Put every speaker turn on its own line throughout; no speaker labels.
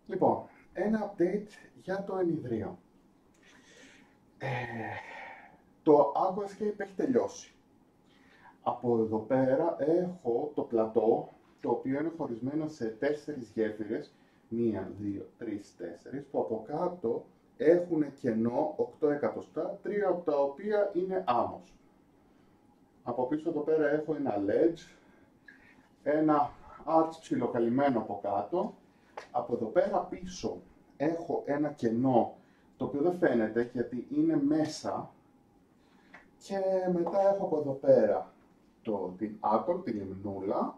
Λοιπόν, ένα update για το ενιδρίο. Το Aquascape έχει τελειώσει. Από εδώ πέρα έχω το πλατό, το οποίο είναι χωρισμένο σε 4 γέφυρες, 1, 2, 3, 4, που από κάτω έχουν κενό 8 εκατοστά, 3 από τα οποία είναι άμμος. Από πίσω εδώ πέρα έχω ένα ledge, ένα arch ψιλοκαλυμμένο από κάτω. Από εδώ πέρα πίσω έχω ένα κενό, το οποίο δεν φαίνεται γιατί είναι μέσα. Και μετά έχω από εδώ πέρα την άκρη, την λιμνούλα.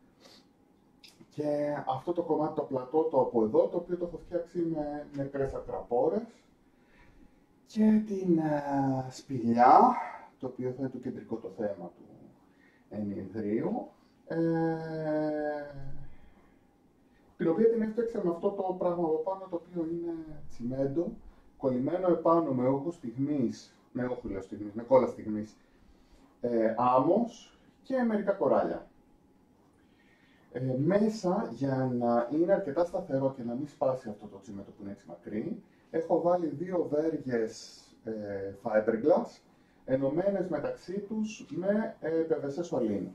Και αυτό το κομμάτι, το πλατό, το από εδώ, το οποίο το έχω φτιάξει με νεκρές ατραπόρες. Και την σπηλιά, το οποίο θα είναι το κεντρικό το θέμα του ενιδρίου. Την οποία την έφτιαξα με αυτό το πράγμα από πάνω, το οποίο είναι τσιμέντο, κολλημένο επάνω με όχο στιγμής, με κόλλα στιγμής, άμμος και μερικά κοράλια. Μέσα, για να είναι αρκετά σταθερό και να μην σπάσει αυτό το τσιμέντο που είναι έτσι μακρύ, έχω βάλει 2 βέργες fiberglass, ενωμένες μεταξύ τους με PVC σωλήνα.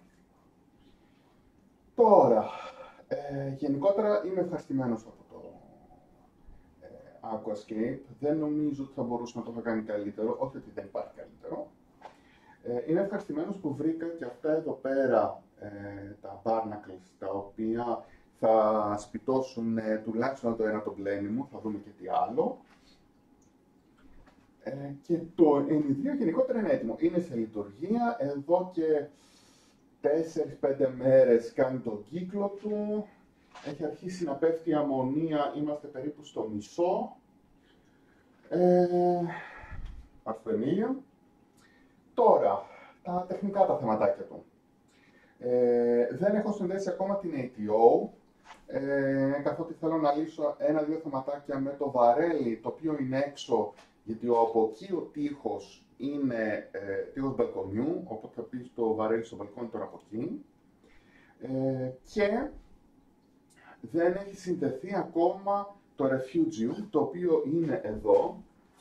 Τώρα, γενικότερα είμαι ευχαριστημένος από το Aquascape. Δεν νομίζω ότι θα μπορούσε να το είχα κάνει καλύτερο, όχι ότι δεν υπάρχει καλύτερο. Είμαι ευχαριστημένος που βρήκα και αυτά εδώ πέρα τα barnacles, τα οποία θα σπιτώσουν τουλάχιστον το ένα το μπλένι μου, θα δούμε και τι άλλο. Και το ενιδρίο γενικότερα είναι έτοιμο, είναι σε λειτουργία, εδώ και 4-5 μέρες κάνει τον κύκλο του, έχει αρχίσει να πέφτει η αμμονία, είμαστε περίπου στο μισό. Αρθενίλιο. Τώρα, τα τεχνικά τα θεματάκια του. Δεν έχω συνδέσει ακόμα την ATO, καθότι θέλω να λύσω 1-2 θεματάκια με το βαρέλι, το οποίο είναι έξω, γιατί από εκεί ο τοίχος είναι τοίχος μπαλκονιού, οπότε θα πει το βαρέλι στο μπαλκόνι τώρα από εκεί. Και δεν έχει συνδεθεί ακόμα το refugium, το οποίο είναι εδώ.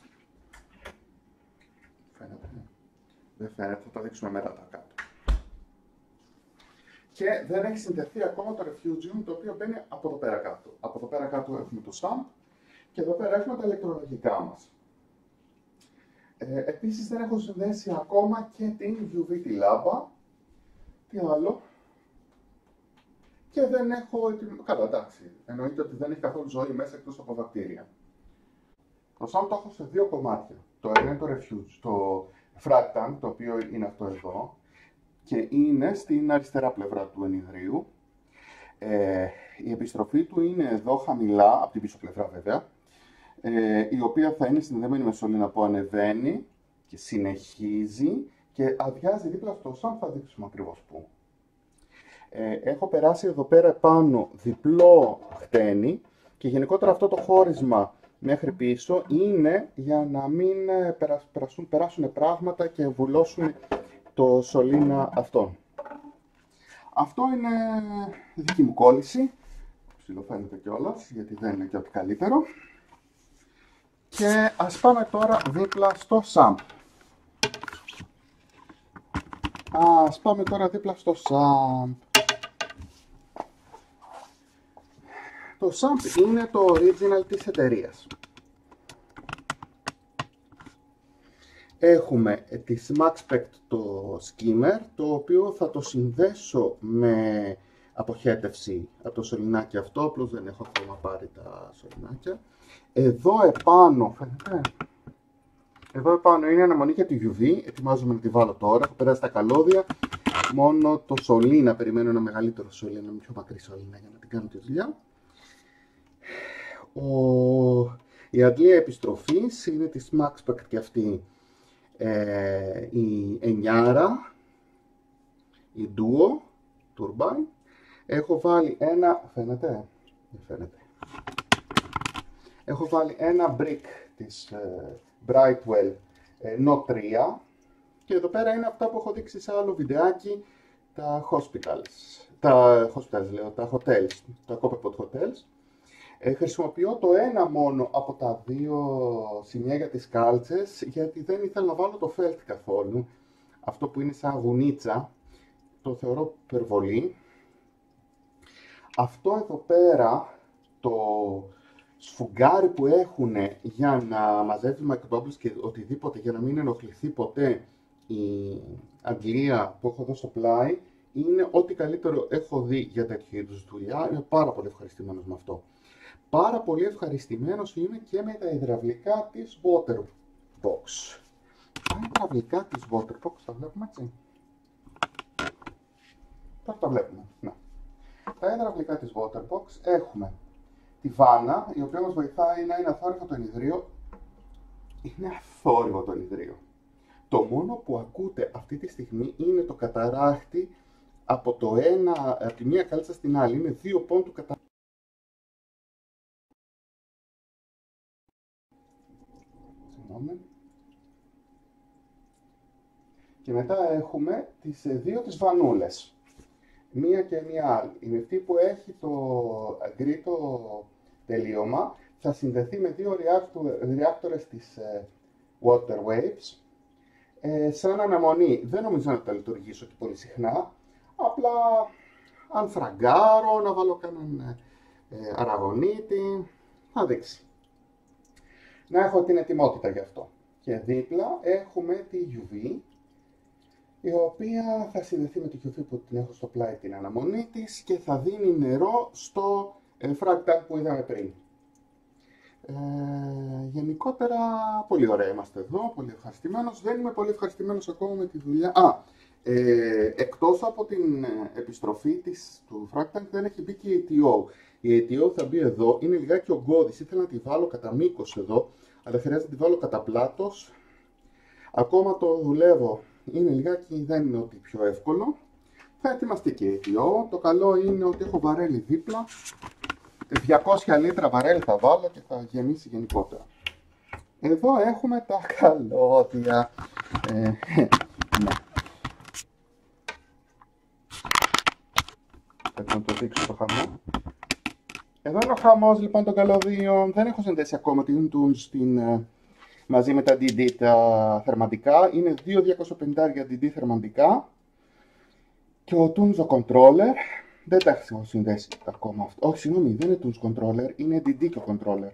Φαίνεται. Δεν φαίνεται, θα τα δείξουμε μετά τα κάτω. Και δεν έχει συνδεθεί ακόμα το refugium, το οποίο μπαίνει από εδώ πέρα κάτω. Από εδώ πέρα κάτω έχουμε το sump και εδώ πέρα έχουμε τα ηλεκτρολογικά μας. Επίσης δεν έχω συνδέσει ακόμα και την UV τη λάμπα. Τι άλλο. Και δεν έχω... Καλά, εντάξει. Εννοείται ότι δεν έχει καθόλου ζωή μέσα εκτός από βακτήρια. Το sump το έχω σε 2 κομμάτια. Το ένα είναι το refuge, το frag tank, το οποίο είναι αυτό εδώ. Και είναι στην αριστερά πλευρά του ενιδρίου. Η επιστροφή του είναι εδώ χαμηλά, από την πίσω πλευρά βέβαια, η οποία θα είναι συνδεδεμένη με σωλήνα που ανεβαίνει και συνεχίζει και αδειάζει δίπλα στο sump, θα δείξουμε ακριβώς πού. Έχω περάσει εδώ πέρα επάνω διπλό χτένι και γενικότερα αυτό το χώρισμα μέχρι πίσω είναι για να μην περάσουν πράγματα και βουλώσουν το σωλήνα αυτό. Αυτό είναι δική μου κόλληση, ψιλοφαίνεται κιόλας γιατί δεν είναι και ό,τι καλύτερο. Και ας πάμε τώρα δίπλα στο sump. Το sump είναι το original της εταιρείας. Έχουμε τη SmackSpect το skimmer, το οποίο θα το συνδέσω με αποχέτευση από το σωληνάκι αυτό, απλώς δεν έχω ακόμα πάρει τα σωληνάκια. Εδώ επάνω, φαίνεται, εδώ επάνω είναι αναμονή για τη UV, ετοιμάζομαι να τη βάλω τώρα, έχω περάσει τα καλώδια, μόνο το σωλήνα, περιμένω ένα μεγαλύτερο σωλήνα, ένα πιο μακρύ σωλήνα για να την κάνω τη δουλειά. Η αντλία επιστροφής είναι τη SmackSpect και αυτή, η 9, η Duo Turbine. Έχω βάλει ένα, φαίνεται, δεν φαίνεται. Έχω βάλει ένα brick της Brightwell Note 3 και εδώ πέρα είναι αυτά που έχω δείξει σε άλλο βιντεάκι, τα hotels, τα Copperpot Hotels. Χρησιμοποιώ το ένα μόνο από τα δύο σημεία για τις κάλτσες, γιατί δεν ήθελα να βάλω το φέλτ καθόλου. Αυτό που είναι σαν γουνίτσα, το θεωρώ υπερβολή. Αυτό εδώ πέρα, το σφουγγάρι που έχουν για να μαζεύει microbubbles και οτιδήποτε, για να μην ενοχληθεί ποτέ η αγγλία που έχω εδώ στο πλάι, είναι ό,τι καλύτερο έχω δει για τέτοιου είδους δουλειά. Είμαι πάρα πολύ ευχαριστημένος με αυτό. Πάρα πολύ ευχαριστημένος είμαι και με τα υδραυλικά της Waterbox. Τα υδραυλικά της Waterbox τα βλέπουμε έτσι. Τώρα τα βλέπουμε. Ναι. Τα υδραυλικά της Waterbox έχουμε τη βάνα, η οποία μας βοηθάει να είναι αθόρυβο το ενιδρίο. Είναι αθόρυβο το ενιδρίο. Το μόνο που ακούτε αυτή τη στιγμή είναι το καταράχτη από τη μία κάλτσα στην άλλη. Είναι 2 πόντου του καταράχτη. Και μετά έχουμε τις δύο τις βανούλες. Μία και μία άλλη. Η αυτή που έχει το γκρίτο τελείωμα θα συνδεθεί με δύο reactors της Water Waves. Σαν αναμονή δεν νομίζω να τα λειτουργήσω και πολύ συχνά. Απλά αν φραγκάρω, να βάλω κανέναν αραγωνίτη, θα δείξει. Να έχω την ετοιμότητα γι' αυτό. Και δίπλα έχουμε τη UV, η οποία θα συνδεθεί με τη UV που την έχω στο πλάι την αναμονή της και θα δίνει νερό στο frag tank που είδαμε πριν. Γενικότερα πολύ ωραία είμαστε εδώ, πολύ ευχαριστημένος. Δεν είμαι πολύ ευχαριστημένος ακόμα με τη δουλειά. Εκτός από την επιστροφή του frag tank δεν έχει μπει και η ATO. Η ATO θα μπει εδώ, είναι λιγάκι ογκώδης, ήθελα να τη βάλω κατά μήκος εδώ, αλλά χρειάζεται να τη βάλω κατά πλάτος. Ακόμα το δουλεύω, είναι λιγάκι, δεν είναι ότι πιο εύκολο. Θα ετοιμαστεί και η ATO. Το καλό είναι ότι έχω βαρέλι δίπλα. 200 λίτρα βαρέλι θα βάλω και θα γεμίσει γενικότερα. Εδώ έχουμε τα καλώδια. Ναι. Πρέπει να το δείξω το χαμό. Εδώ είναι ο χαμός λοιπόν των καλωδίων. Δεν έχω συνδέσει ακόμα την tunes μαζί με τα DD τα θερμαντικά. Είναι 2.250 DD θερμαντικά. Και ο tunes ο controller. Δεν τα έχω συνδέσει ακόμα αυτό. Όχι, συγγνώμη, δεν είναι tunes controller, είναι DD και ο controller.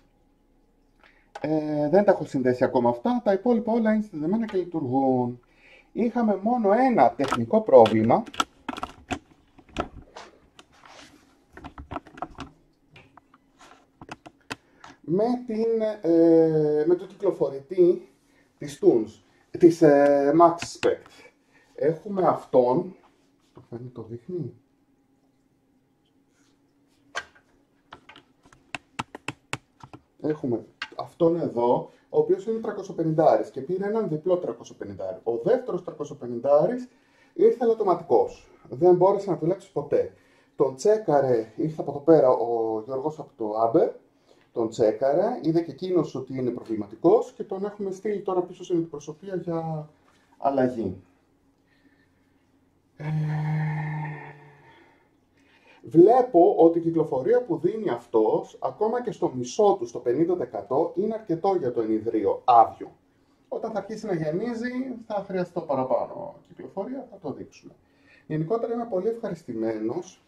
Δεν τα έχω συνδέσει ακόμα αυτά. Τα υπόλοιπα όλα είναι συνδεδεμένα και λειτουργούν. Είχαμε μόνο ένα τεχνικό πρόβλημα. Με το κυκλοφορητή της tunes, της Max Spec. Έχουμε αυτόν. Το φαίνεται, το δείχνει. Έχουμε αυτόν εδώ, ο οποίος είναι 350 και πήρε έναν διπλό 350. Ο δεύτερος 350 ήρθε ελαττωματικός. Δεν μπόρεσε να δουλέψει ποτέ. Τον τσέκαρε, ήρθε από εδώ πέρα ο Γιώργος από το Άμπερ, τον τσέκαρε, είδε και εκείνος ότι είναι προβληματικός και τον έχουμε στείλει τώρα πίσω στην αντιπροσωπεία για αλλαγή. Βλέπω ότι η κυκλοφορία που δίνει αυτός, ακόμα και στο μισό του, στο 50%, είναι αρκετό για το ενιδρίο άδειο. Όταν θα αρχίσει να γεμίζει, θα χρειαστεί παραπάνω κυκλοφορία, θα το δείξουμε. Γενικότερα είμαι πολύ ευχαριστημένος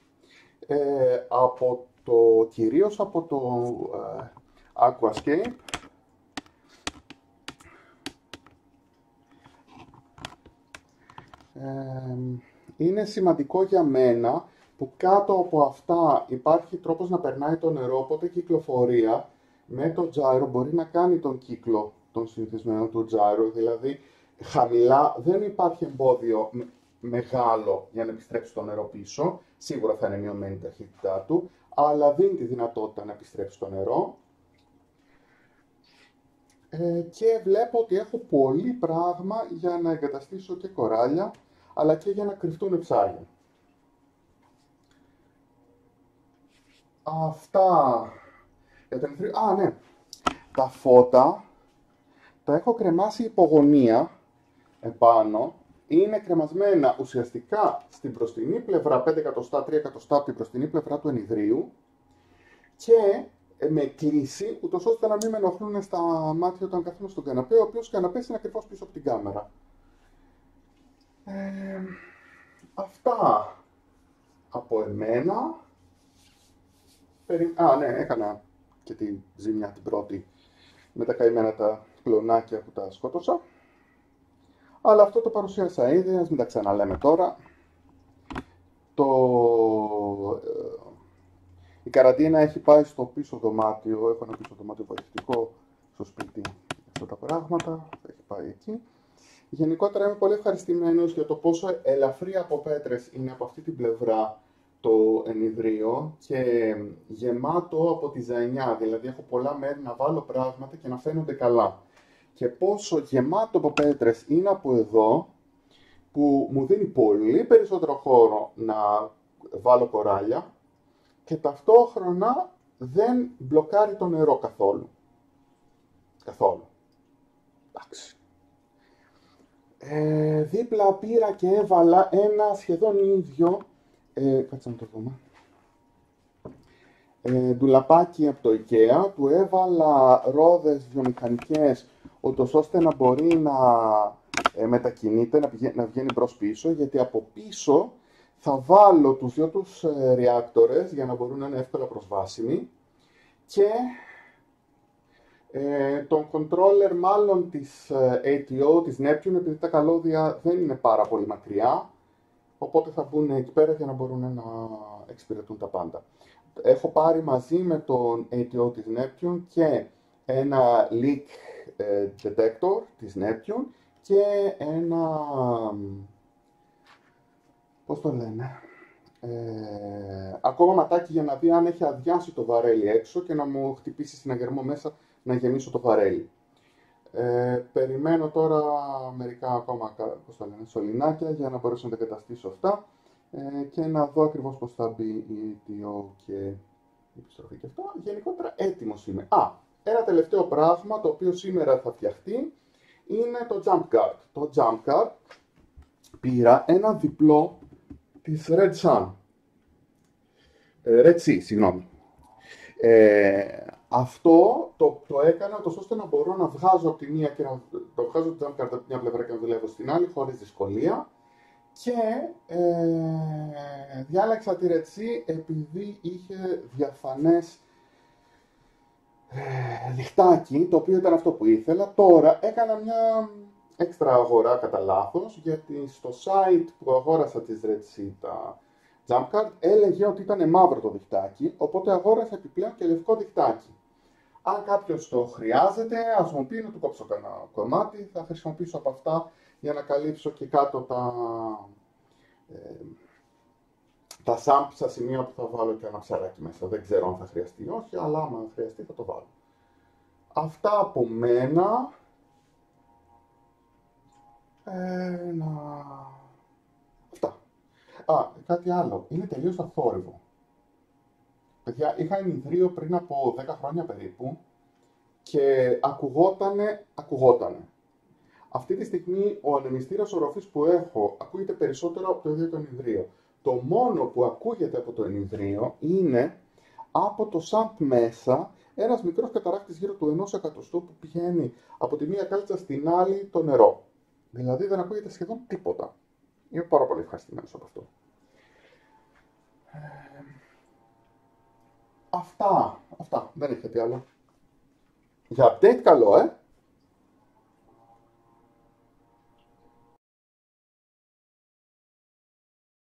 κυρίως από το Aquascape. Είναι σημαντικό για μένα που κάτω από αυτά υπάρχει τρόπος να περνάει το νερό, οπότε η κυκλοφορία με το gyro μπορεί να κάνει τον κύκλο των συνηθισμένων του gyro, δηλαδή χαμηλά δεν υπάρχει εμπόδιο μεγάλο για να επιστρέψει το νερό πίσω, σίγουρα θα είναι μειωμένη η ταχύτητά του, αλλά δίνει τη δυνατότητα να επιστρέψει το νερό. Και βλέπω ότι έχω πολύ πράγμα για να εγκαταστήσω και κοράλια, αλλά και για να κρυφτούν ψάρια. Αυτά για το ενιδρίο. Ναι. Τα φώτα τα έχω κρεμάσει υπογωνία επάνω. Είναι κρεμασμένα ουσιαστικά στην μπροστινή πλευρά, 5 εκατοστά, 3 εκατοστά από την μπροστινή πλευρά του ενιδρίου και με κλίση, ούτως ώστε να μην με ενοχλούν στα μάτια όταν καθόμαι στον καναπέ, ο οποίος καναπές είναι ακριβώς πίσω από την κάμερα. Αυτά από εμένα. Ναι, έκανα και τη ζημιά την πρώτη με τα καημένα τα κλονάκια που τα σκότωσα. Αλλά αυτό το παρουσίασα ήδη, ας μην τα ξαναλέμε τώρα. Η καραντίνα έχει πάει στο πίσω δωμάτιο, έχω ένα πίσω δωμάτιο βοηθητικό στο σπίτι, αυτά τα πράγματα, έχει πάει εκεί. Γενικότερα είμαι πολύ ευχαριστημένος για το πόσο ελαφρύ από πέτρες είναι από αυτή την πλευρά το ενιδρίο και γεμάτο από τη ζανιά, δηλαδή έχω πολλά μέρη να βάλω πράγματα και να φαίνονται καλά. Και πόσο γεμάτο από πέτρες είναι από εδώ, που μου δίνει πολύ περισσότερο χώρο να βάλω κοράλια και ταυτόχρονα δεν μπλοκάρει το νερό καθόλου. Καθόλου. Εντάξει. Δίπλα πήρα και έβαλα ένα σχεδόν ίδιο, κάτσε να το δούμε, ντουλαπάκι από το IKEA, του έβαλα ρόδες βιομηχανικές, ούτως ώστε να μπορεί να μετακινείται, να βγαίνει προς πίσω, γιατί από πίσω θα βάλω τους δυο τους reactors για να μπορούν να είναι εύκολα προσβάσιμοι και τον controller μάλλον της ATO, της Neptune, επειδή τα καλώδια δεν είναι πάρα πολύ μακριά, οπότε θα μπουν εκεί πέρα για να μπορούν να εξυπηρετούν τα πάντα. Έχω πάρει μαζί με τον ATO της Neptune και ένα leak detector της Neptune και ένα, πώς το λένε, ακόμα ματάκι για να δει αν έχει αδειάσει το βαρέλι έξω και να μου χτυπήσει συναγερμό μέσα να γεμίσω το βαρέλι. Περιμένω τώρα μερικά ακόμα, πώς το λένε, σωληνάκια για να μπορέσω να τα καταστήσω αυτά και να δω ακριβώς πώς θα μπει η ETO και η επιστροφή και αυτό. Γενικότερα έτοιμος είμαι. Ένα τελευταίο πράγμα το οποίο σήμερα θα φτιαχτεί είναι το jump guard. Το jump guard πήρα ένα διπλό της Red Sun. Red Sea, συγγνώμη. Αυτό το έκανα τόσο ώστε να μπορώ να βγάζω από τη μία και να το βγάζω το jump guard από μια πλευρά και να δουλεύω στην άλλη χωρίς δυσκολία. Και διάλεξα τη Red Sea επειδή είχε διαφανές διχτάκι, το οποίο ήταν αυτό που ήθελα. Τώρα έκανα μια έξτρα αγορά κατά λάθος, γιατί στο site που αγόρασα της Red Sea τα jump card έλεγε ότι ήταν μαύρο το διχτάκι, οπότε αγόρασα επιπλέον και λευκό διχτάκι. Αν κάποιος το χρειάζεται, ας μου πει να του κόψω κανένα κομμάτι, θα χρησιμοποιήσω από αυτά για να καλύψω και κάτω τα σάμπ στα σημεία που θα βάλω και ένα ψαράκι μέσα. Δεν ξέρω αν θα χρειαστεί ή όχι, αλλά άμα χρειαστεί θα το βάλω. Αυτά από μένα. Αυτά. Κάτι άλλο. Είναι τελείως αθόρυβο. Παιδιά, είχα ενιδρίο πριν από 10 χρόνια περίπου και ακουγότανε. Αυτή τη στιγμή ο ανεμιστήρας οροφής που έχω ακούγεται περισσότερο από το ίδιο το ενιδρίο. Το μόνο που ακούγεται από το ενιδρίο είναι από το σαμπ μέσα ένας μικρός καταράκτης γύρω του 1 εκατοστού που πηγαίνει από τη μία κάλτσα στην άλλη το νερό. Δηλαδή δεν ακούγεται σχεδόν τίποτα. Είμαι πάρα πολύ ευχαριστημένος από αυτό. Αυτά. Δεν έχει κάτι άλλο. Για update καλό,